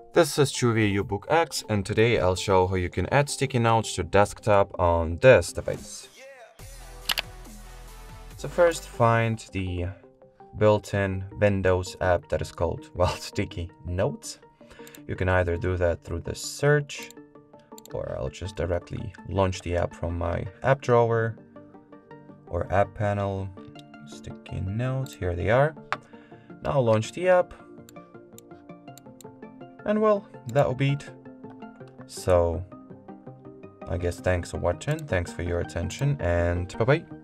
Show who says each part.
Speaker 1: This is CHUWI UBook X, and today I'll show how you can add sticky notes to desktop on this device. So first, find the built-in Windows app that is called, well, Sticky Notes. You can either do that through the search, or I'll just directly launch the app from my app drawer or app panel. Sticky Notes, here they are. Now launch the app. And well, that'll be it. So, I guess thanks for watching, thanks for your attention, and bye-bye.